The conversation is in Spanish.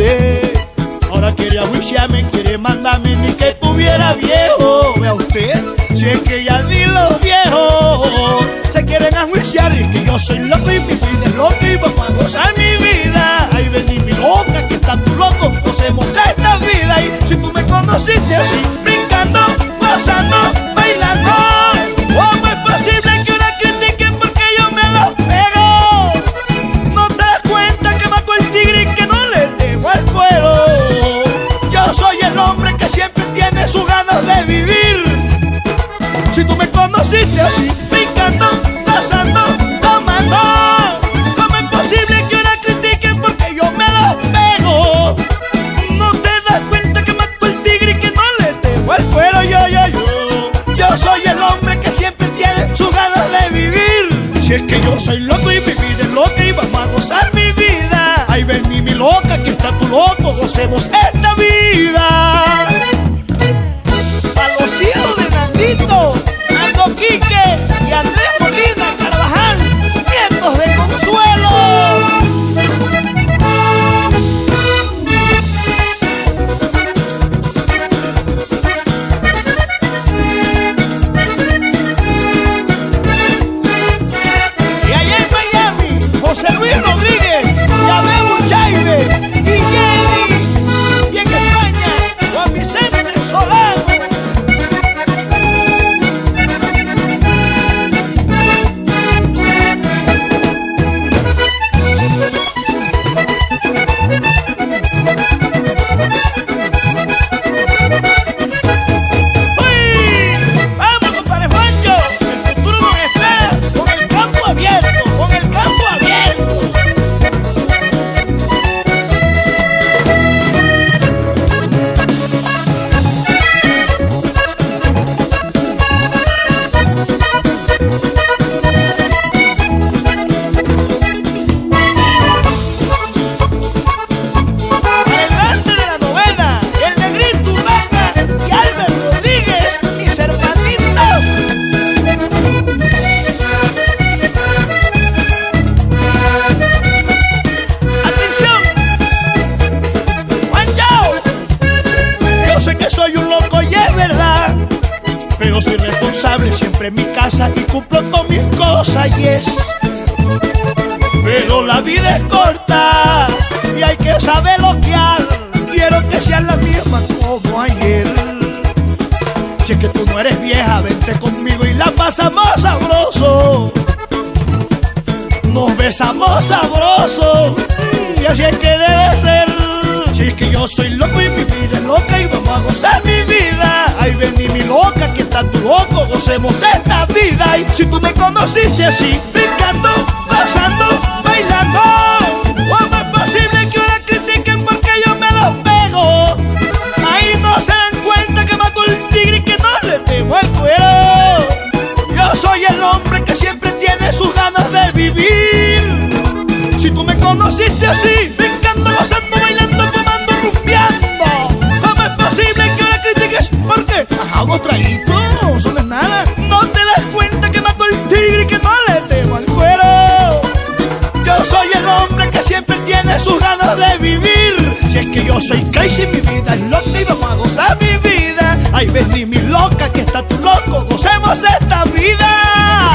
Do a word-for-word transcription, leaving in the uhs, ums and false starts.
usted. Ahora quiere ajuiciarme, quiere mandarme ni que tuviera viejo. Vea usted, si es que ya ni los viejos se quieren ajuiciar. Y que yo soy loco y mi vida es loca y vamos a gozar mi vida. Ay, vení mi loca, que está tu loco, gocemos esta vida. Y si tú me conociste así, brincando, gozando, bailando, ¿cómo es posible que una critique porque yo me lo pego? ¿No te das cuenta que mató el tigre y que no le temo al cuero? Yo soy el hombre que siempre tiene sus ganas de vivir. Si tú me conociste así, brincando, gozando, tomando, ¿cómo es posible que una critique porque yo me lo pego? ¿No te das cuenta que mató el tigre y que no le temo al cuero? Yo, yo, yo, yo soy el hombre que siempre tiene sus ganas de vivir. Si es que yo soy loco y mi vida es loca y vamos a gozar mi vida. Ay, vení mi loca, que está tu loco, gocemos esta vida. Pa' los hijos de Nandito, Nando Quique y Andrés Molina Carvajal, nietos de Consuelo. Y allá en Miami, José Luis Rodríguez, Yabé Buchaibe y Jenny. Y en España, Juan Vicente Solano. ¡Uy! ¡Vamos, compadre Juancho! El futuro nos espera con el campo abierto, con el campo abierto. Adelante de la novena, el Negrito Urraca y Albert Rodríguez, mis hermanitos. ¡Atención! ¡Juancho! Yo sé que soy un loco y es verdad, pero soy responsable siempre en mi casa y cumplo con mis cosas, y es. Pero la vida es corta y hay que saber loquear. Quiero que seas la misma como ayer. Si es que tú no eres vieja, vente conmigo y la pasamos sabroso. Nos besamos sabroso, y así es que debe ser. Si es que yo soy loco y mi vida es loca y vamos a gozar mi vida. Ay, vení mi loca, que está tu loco, gocemos esta vida. Y si tú me conociste así, brincando, gozando, bailando, ¿cómo es posible que ahora critiquen porque yo me los pego? Ahí no se dan cuenta que mató el tigre y que no le temo al cuero. Yo soy el hombre que siempre tiene sus ganas de vivir. Si tú me conociste así, brincando, gozando, bailando, tomando, rumbeando, ¿cómo es posible que ahora critiques? Porque, ajá, unos traguitos, eso no es nada. No te das cuenta que mató el tigre y que no le temo al cuero. Yo soy el hombre que siempre tiene sus ganas de vivir. Si es que yo soy crazy, mi vida es loca y vamos a gozar mi vida. Ay, vení mi loca, que está tu loco, gocemos esta vida.